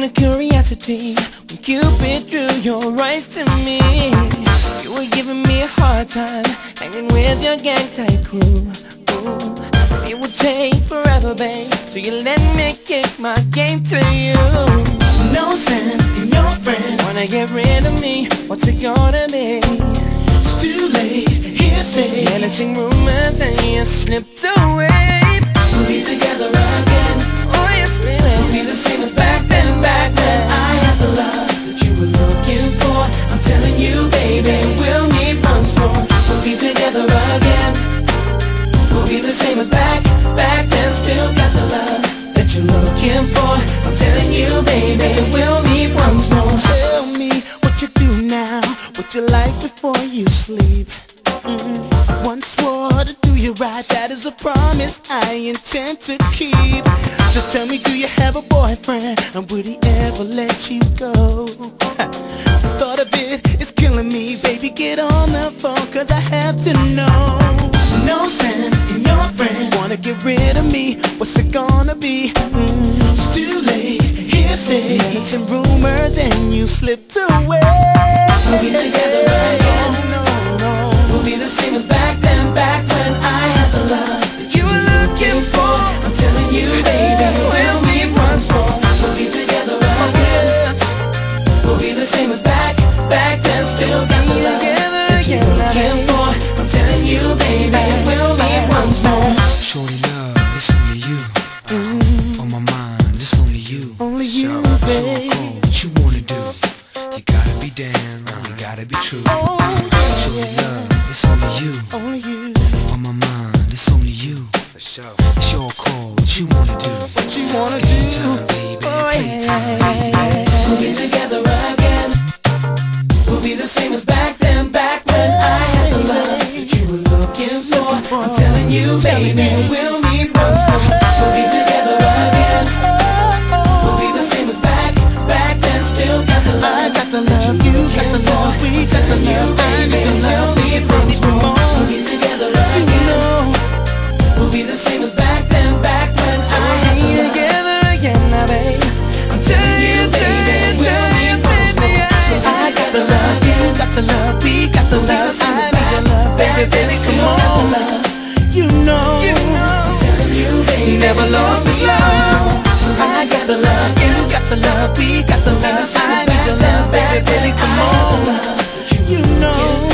the curiosity when Cupid drew your eyes to me. You were giving me a hard time, hanging with your gang type crew. Ooh, it would take forever, babe, so you let me kick my game to you. No sense in your friend, wanna get rid of me, what's it gonna be? It's too late, hearsay, menacing rumors and you slipped away. We'll be together again, oh yes baby. We'll be the same as back then, back when I had the love that you were looking for. I'm telling you baby, we'll meet once more. We'll be together again, we'll be the same as back then. Still got the love that you're looking for. I'm telling you baby, we'll meet once more. Tell me what you do now, what you like before you sleep. I once swore to do you right, that is a promise I intend to keep. So tell me, do you have a boyfriend, and would he ever let you go? The thought of it is killing me, baby, get on the phone, cause I have to know. No sense in your friend, wanna get rid of me, what's it gonna be? It's too late, hearsay, some rumors and you slipped away. We'll be together again, we'll be the same as back then, back when I had the love that you were looking for. I'm telling you baby, we'll meet once more. We'll be together again, we'll be the same as back then. Still got the love that you're looking for. I'm telling you baby, we'll meet once more. Shorty love, it's only you. On my mind, it's only you. Only you, babe. What you wanna do? You gotta be down, you gotta be true. Shorty love, it's only you. Only you. On my mind, it's only you. For sure. It's your call, what you wanna do? What you wanna do? Baby, Oh playtime, yeah, we'll be together again, we'll be the same as back then, back when I had the love that you were looking for. I'm telling you baby, we'll meet once more. We'll be together again, we'll be the same as back then. Still got the love, I got the love, you got the love, we got the love, I need the love, we'll meet once more. We'll be together again, we'll be the same as back then, back when I had the love. Together again now babe, I'm telling you baby, we'll meet once more. I got the love, you got the love, we got the love, I need the love, baby, baby, come on. You know, I'm telling you baby, never lost this love. I got the love, you got the love, we got the love, I need the love, baby, baby, come on. You know.